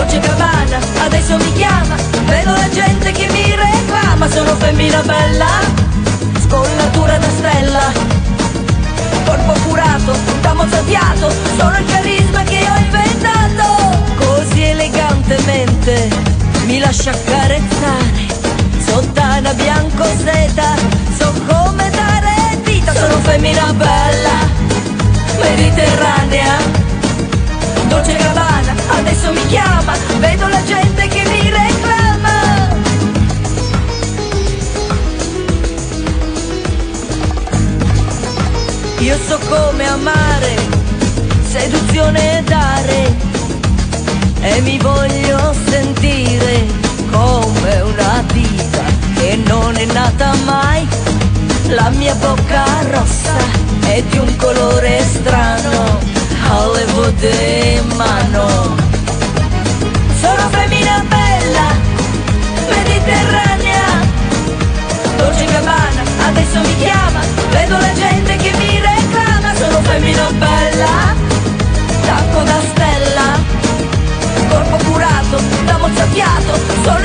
Dolce Gabbana adesso mi chiama, vedo la gente che mi reclama. Sono femmina bella, scollatura da stella, corpo curato da mozzafiato, sono il carisma che ho inventato. Così elegantemente mi lascia accarezzare, sottana bianco seta, so come dare vita. Sono femmina bella, mediterranea, Dolce Gabbana adesso mi chiama, vedo la gente che mi reclama. Io so come amare, seduzione e dare, e mi voglio sentire come una diva che non è nata mai. La mia bocca rossa è di un colore strano, Hollywood in mano. Sono femmina bella, mediterranea, Dolce Gabbana adesso mi chiama, vedo la gente che mi reclama. Sono femmina bella, tacco da stella, corpo curato da mozzafiato, sono